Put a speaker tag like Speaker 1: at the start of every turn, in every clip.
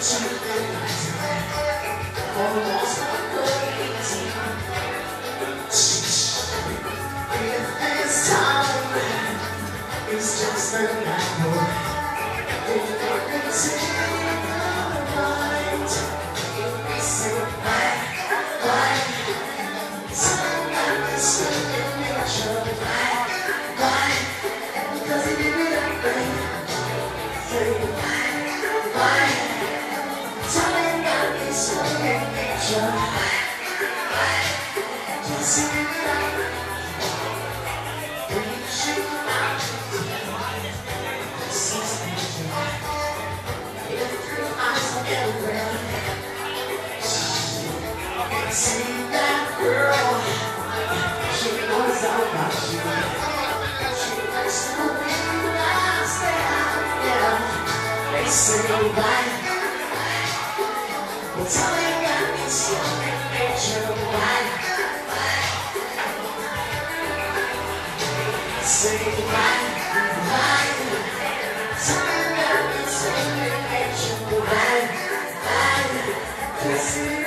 Speaker 1: It's just an apple. If you could see the light, if we say why, something like this in nature. Why? Because it did it up, say why? Something like this in nature. Just see it up. See that girl, she knows all about you. She likes to be last down, yeah. They say why, but tell me that it's human nature. Why? Say why? Tell me that it's human nature. Why? 'Cause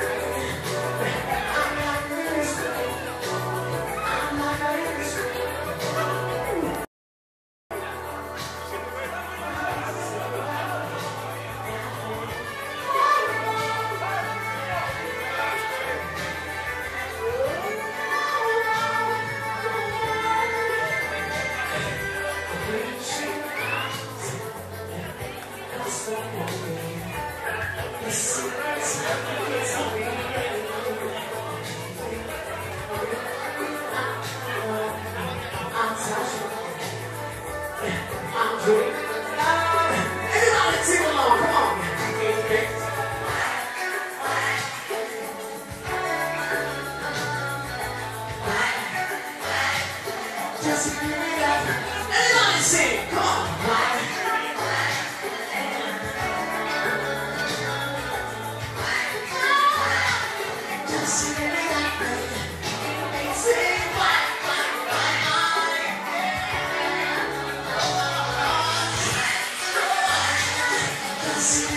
Speaker 1: everybody sing along, come on. Just give it up. Everybody sing, come on. Just give it up. Sing why. See